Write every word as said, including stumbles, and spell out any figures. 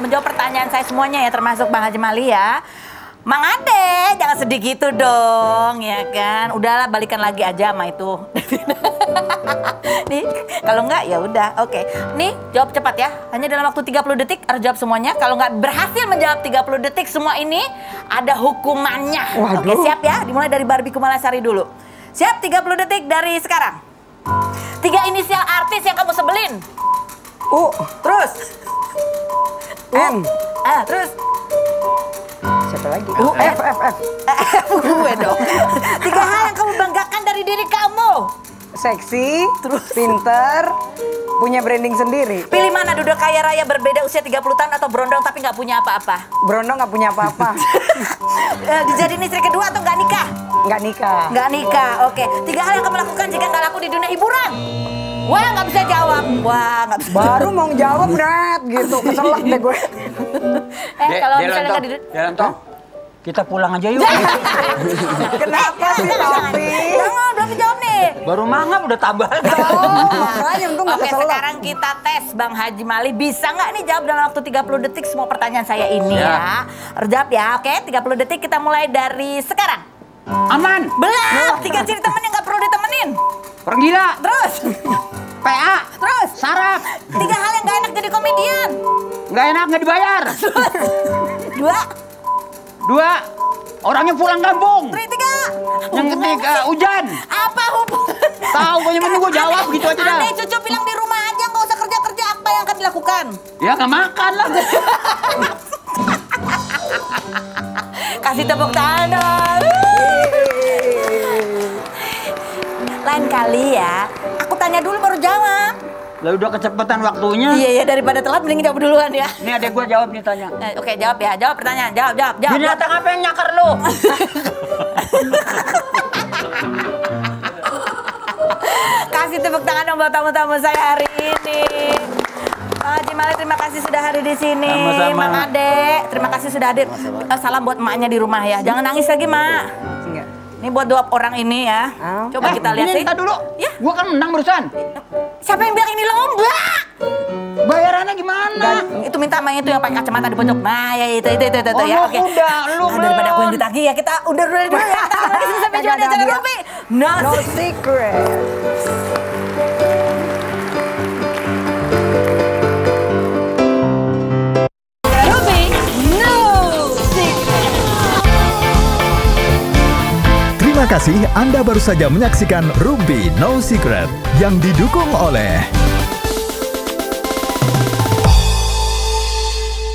menjawab pertanyaan saya semuanya ya, termasuk Bang Haji Mali ya. Mang Ade, jangan sedih gitu dong, ya kan? Udahlah, balikan lagi aja sama itu. Nih, kalau enggak ya udah, oke. Nih, jawab cepat ya. Hanya dalam waktu tiga puluh detik harus jawab semuanya. Kalau nggak berhasil menjawab tiga puluh detik semua ini, ada hukumannya. Waduh. Oke, siap ya? Dimulai dari Barbie Kumalasari dulu. Siap, tiga puluh detik dari sekarang. Tiga inisial artis yang kamu sebelin. U. Terus. M. Ah, terus. Siapa lagi? U, F, F, F. Gue dong. Tiga hal yang kamu banggakan dari diri kamu. Seksi, terus pinter, punya branding sendiri. Pilih mana, Duda kaya raya berbeda usia tiga puluh tahun atau berondong tapi nggak punya apa-apa? Berondong nggak punya apa-apa. Eh, Dijadiin istri kedua atau nggak nikah? Nggak nikah. Nggak nikah, oke. Tiga hal yang kamu lakukan jika nggak laku di dunia hiburan. Wah, nggak bisa jawab. Wah, nggak bisa. Baru mau jawab, Net, gitu. Keselak deh gue. Eh, kalau misalnya nggak di... Delantong, kita pulang aja yuk. Kenapa sih, Topi? Jangan, belum dijawab nih. Baru mangap udah tabal. Oh, makanya untung nggak Oke, keselak. sekarang kita tes Bang Haji Mali. Bisa nggak nih jawab dalam waktu tiga puluh detik semua pertanyaan saya ini ya? Harus jawab ya, oke? tiga puluh detik kita mulai dari sekarang. Aman. Belum, tiga ciri temen yang nggak perlu ditemenin. Pergila. Terus, P A. terus. Sarap. Tiga hal yang nggak enak jadi komedian. Nggak enak nggak dibayar. Dua, Dua. Orangnya pulang kampung. tri, tiga. Yang ketiga hujan. Apa hubungan? Tahu pokoknya mending gue jawab gitu aja dah. Aneh, cucu bilang di rumah aja, nggak usah kerja-kerja. Apa yang akan dilakukan? Ya nggak makan lah. Kasih tepuk tangan dong. Lain kali ya, aku tanya dulu baru jawab. Lah udah kecepatan waktunya. Iya ya, daripada telat mending jawab duluan ya. Ini adek gue jawab nih tanya. Eh, Oke, jawab ya, jawab pertanyaan, jawab, jawab, jawab. Binatang apa yang nyakar lu? Kasih tepuk tangan dong buat tamu-tamu saya hari ini. Pak Haji Mali, terima kasih sudah hadir di sini. Sama-sama. Mang Ade, terima kasih sudah hadir. Eh, salam buat emaknya di rumah ya. Jangan nangis lagi, Mak. Enggak. Ini buat dua orang ini ya. Oh. Coba kita lihat ini sih. ntar dulu. Ya. Gua kan menang barusan. Siapa yang bilang ini lomba? Bayarannya gimana? Itu minta sama itu yang pakai kacamata di pojok. Nah, ya itu itu itu, itu, Oh, ya. lu Oke. udah, lu Nah, daripada aku belum. yang ditagih ya, kita udah dulu dulu ya. Sampai sampai jual Dadah, acara dia. Ruby. No, No secret. Ruby. No secret. Terima kasih Anda baru saja menyaksikan Ruby No Secret yang didukung oleh